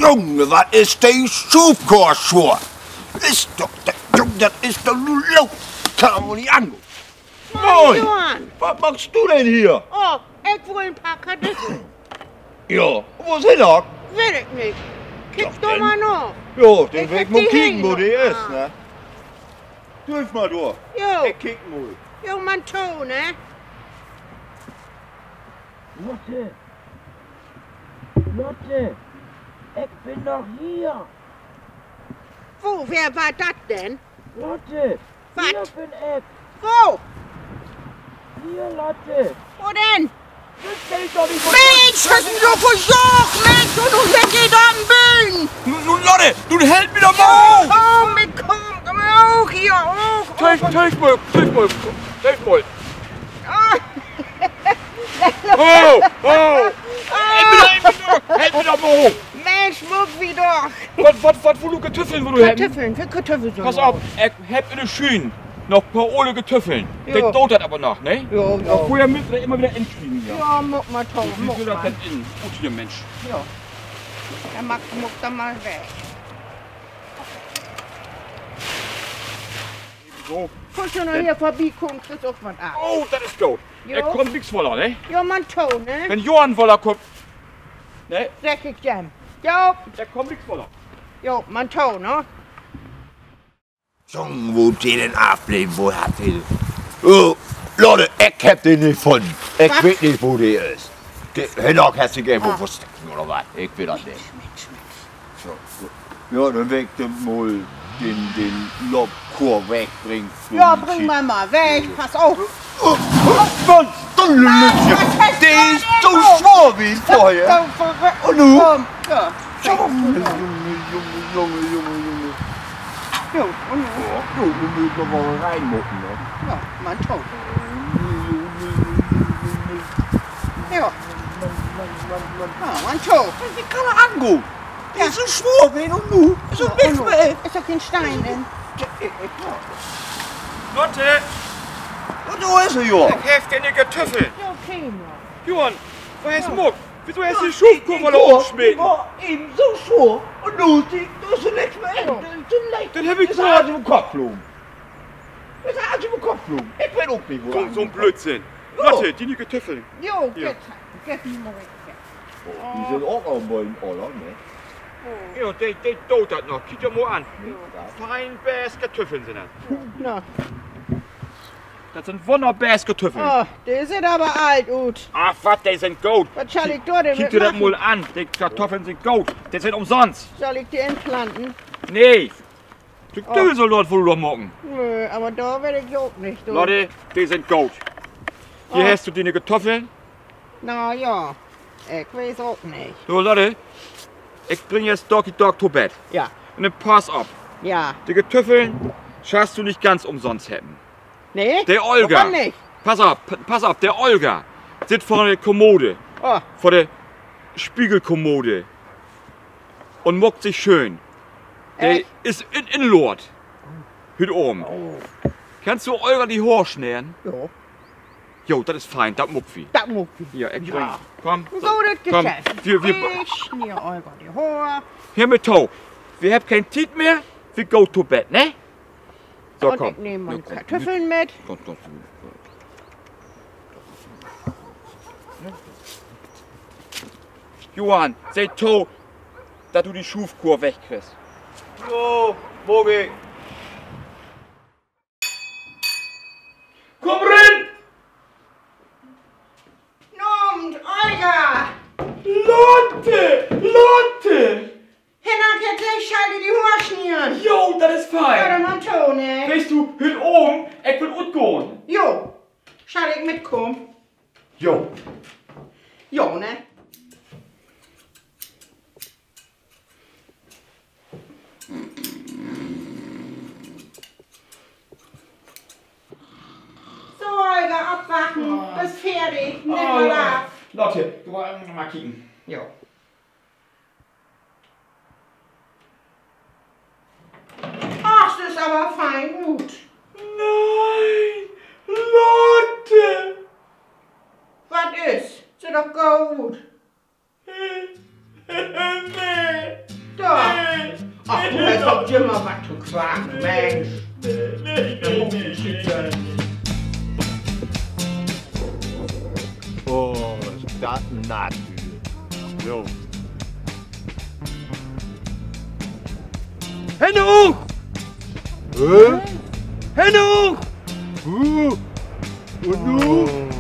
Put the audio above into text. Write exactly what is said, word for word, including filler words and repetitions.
Junge, was ist der Schubkurs schwor? Ist doch, das, Junge, das ist doch nur laut. Kann man nicht angehen. Moin, Johann. Was machst du denn hier? Oh, ich will ein paar Kartoffeln. Ja, wo sind er? Will ich nicht. Kick Doch, doch denn- mal noch. Ja, den Ich Weg hab mal die kicken, wo Hände. die ist, Ah. ne? Hilf mal durch. Jo, Ich kick mal. jo, mein Ton, ne? Lotte! Lotte! Ich bin noch hier! Wo, wer war das denn? Lotte! Was? Hier bin ich! Wo? Hier, Lotte! Wo denn? Das fällt doch nicht von Mensch, hast du doch versucht, Mensch, und du weggeht am Bühnen. Nun, nun, Lotte, nun hält mir doch mal auf! Komm, mit, komm, komm auch hier, auch. Töch, töch mal, töch mal, töch mal. Oh, oh! Help mir doch, help mir doch mal hoch! Mensch, muck wie doch. Was, was, was, wo du Kartoffeln, wo du hätten? Kartoffeln, für Kartoffeln so. Pass auf, ich hab in der Schühen noch ein paar Ole Kartoffeln. Ja. Das dauert aber noch, ne? Ja, Auch ja. vorher müssen wir immer wieder entschwiegen hier. Ja, muck mal, Tom, Wie muck soll das mal. denn in? Gut hier, Mensch. Ja. Dann mach, muck da mal weg. So. Kannst du noch hier vorbeikommen, kriegst auch was ab. Oh, das ist gut. Jo. Er kommt nichts voller, ne? Ja, mein Ton, ne? Wenn Johann voller kommt, ne? Sag ich dem. Jo, Der kommt nichts voller. jo, mein Ton, ne? Junge, wo die denn ablehnen, wo hat die? Oh, Lotte, ich hab den nicht gefunden. Ich Was? weiß nicht, wo die ist. Hennock hast du irgendwo verstecken oder was? Ich will das nicht. So. Ja, dann weg den mal den, den Lobkur wegbringen. Ja, bring mal mal weg, pass auf. Oh, Mann, Stundenlütchen! was hast Der du ist denn so noch? schwer wie vorher. So verrückt. Und nu? Komm, ja. Junge, Junge, Junge, Junge, Junge, Junge. Jo, und nu? Ja, du, du musst doch mal reinmucken, ne? Ja, mein Ton. Ja. Ja, mein Ton. Wie kann er angehen? Der Ja. ist so schwer wie und nu. So Ja, nichts und nu? mehr. Ist doch kein Stein, denn? Lotte, Und so ist er ja. ich hef dir ne Kartoffeln. Ja, okay, ja. Johann, wo ist Ja. Muck? Wieso hast du die Schubkurve voller Die aufgeschmissen? war eben so schwer. Und nu, die, du ist nichts mehr. Ja. Das ist leicht. Dann hab ich Das hat im Kopf geflogen. Das hat im Kopf geflogen. Ich weiß auch nicht, wo So, er so ein angekommen Blödsinn. Ja. Lotte, die ne Kartoffeln. Jo, Ja. geht, geht mir mal weg. ist. Die sind auch auf meinem Oller, ne? Ja, der, der dauert das noch. Guck dir mal an. Fein bärs Kartoffeln sind das. Na, Das sind wunderbärs Kartoffeln. oh, die sind aber alt, gut. Ach, was, die sind gut. Was soll ich da denn Guck dir das mitmachen? mal an. Die Kartoffeln sind gut. Die sind umsonst. Soll ich die entplanten? Nee. Du Oh. Dösel dort, wo du doch morgen. Nö, aber da werde ich auch nicht. Du. Leute, die sind gut. Hier Oh. hast du deine Kartoffeln. Na ja, ich weiß auch nicht. So, Leute, ich bring jetzt Doggy Dog zu Bett. Ja, Und dann pass auf. ja. Die Kartoffeln schaffst du nicht ganz umsonst hätten. Nee? Der Olga. Warum nicht? Pass auf, p- pass auf, der Olga sitzt vor der Kommode, Oh, vor der Spiegelkommode und muckt sich schön. Der Echt? ist in, in Lord. Hüt oben. oh. Kannst du Olga die Haare schnären? Ja, Jo, das ist fein, das muckt wie. das muss ich. Hier, ich Ja. bring. Komm. So, das Komm, Geschäft. wir, wir, Ich schmier Olga die Haare. hier mit Tau. Wir haben kein Tiet mehr, wir go to bed, ne? So, Und komm. ich nehme meine Ja, komm. Kartoffeln mit. Komm, komm, komm. Johann, sei to, dass du die Schufkur wegkriegst. Jo, Bogi. Komm rein! Nommt, Olga! Lotte! Lotte! Hinak, jetzt gleich schalte die Haare schmieren. Jo, das ist Ja, fein. dann mal Ton, ne? Weißt du, hüt oben, ich will ut gehen. Jo, soll ich mitkommen? Jo. Jo, ne? So, Olga, abwachen. Bist fertig. Nimm mal ab. Lotte, du wolltest mal kicken. Jo. Ach, das ist aber fein gut. Nein! Lotte! Was ist? Ist doch gut. nee! Da. Ach, du hast doch immer was zu quaken, Mensch. Da muss ich schützen. Oh, ist das nass. So. Hände hoch! Hä? Hände hoch! Uh. Und du?